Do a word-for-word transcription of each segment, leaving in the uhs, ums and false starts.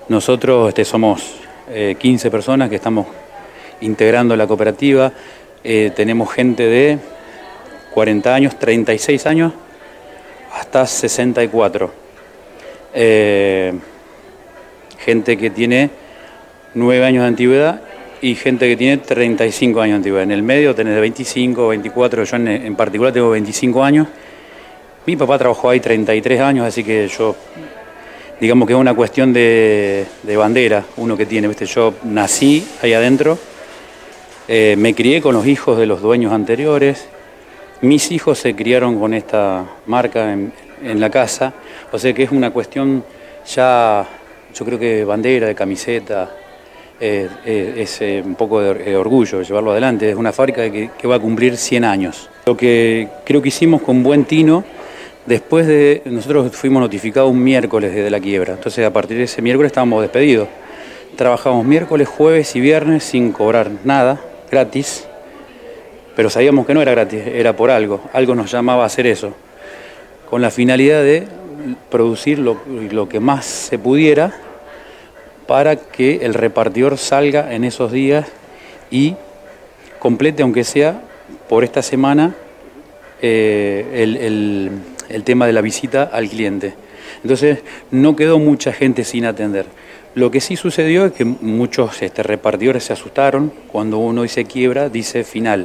Nosotros este, somos eh, quince personas que estamos integrando la cooperativa. Eh, tenemos gente de cuarenta años, treinta y seis años, hasta sesenta y cuatro. Eh, gente que tiene nueve años de antigüedad y gente que tiene treinta y cinco años de antigüedad. En el medio tenés de veinticinco, veinticuatro, yo en, en particular tengo veinticinco años. Mi papá trabajó ahí treinta y tres años, así que yo, digamos que es una cuestión de, de bandera, uno que tiene, ¿viste? Yo nací ahí adentro, eh, me crié con los hijos de los dueños anteriores, mis hijos se criaron con esta marca en, en la casa, o sea que es una cuestión ya, yo creo que bandera, de camiseta, eh, eh, es eh, un poco de orgullo llevarlo adelante. Es una fábrica que, que va a cumplir cien años. Lo que creo que hicimos con buen tino, después de, nosotros fuimos notificados un miércoles desde la quiebra, entonces a partir de ese miércoles estábamos despedidos. Trabajamos miércoles, jueves y viernes sin cobrar nada, gratis, pero sabíamos que no era gratis, era por algo, algo nos llamaba a hacer eso, con la finalidad de producir lo, lo que más se pudiera para que el repartidor salga en esos días y complete, aunque sea por esta semana, eh, el, el, el tema de la visita al cliente. Entonces no quedó mucha gente sin atender. Lo que sí sucedió es que muchos este, repartidores se asustaron cuando uno dice quiebra, dice final.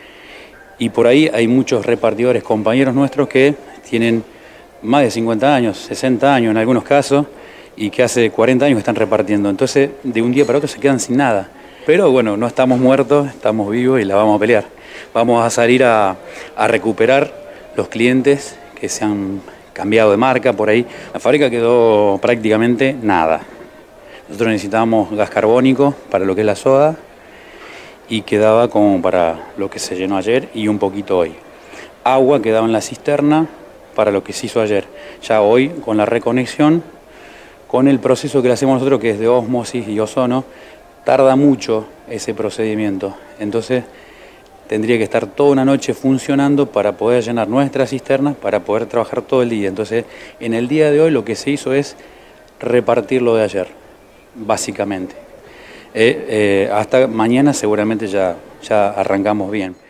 Y por ahí hay muchos repartidores, compañeros nuestros, que tienen más de cincuenta años, sesenta años en algunos casos, y que hace cuarenta años que están repartiendo. Entonces, de un día para otro se quedan sin nada. Pero bueno, no estamos muertos, estamos vivos y la vamos a pelear. Vamos a salir a, a recuperar los clientes que se han cambiado de marca por ahí. La fábrica quedó prácticamente nada. Nosotros necesitábamos gas carbónico para lo que es la soda y quedaba como para lo que se llenó ayer y un poquito hoy. Agua quedaba en la cisterna para lo que se hizo ayer. Ya hoy, con la reconexión, con el proceso que le hacemos nosotros, que es de ósmosis y ozono, tarda mucho ese procedimiento. Entonces tendría que estar toda una noche funcionando para poder llenar nuestras cisternas, para poder trabajar todo el día. Entonces, en el día de hoy lo que se hizo es repartir lo de ayer, básicamente. Eh, eh, hasta mañana seguramente ya, ya arrancamos bien.